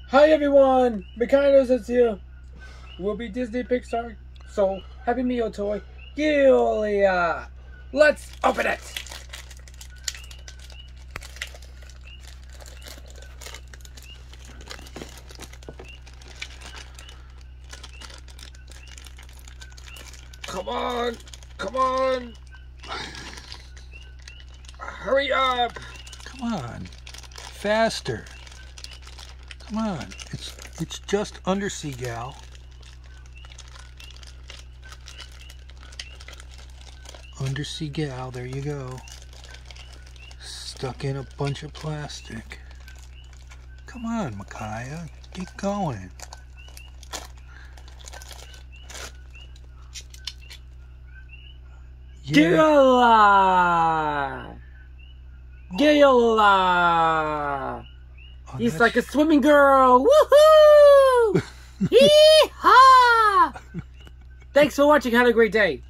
Hi everyone, Mikainos is here. Will be Disney Pixar. So Happy Meal toy, Giulia. Let's open it. Come on, come on. Hurry up. Come on, faster. Come on, it's just Undersea Gal. Undersea Gal, there you go. Stuck in a bunch of plastic. Come on, Micaiah, get going. Giulia! Giulia! Oh, He's like a swimming girl! Woohoo! Hee-haw! Thanks for watching. Have a great day.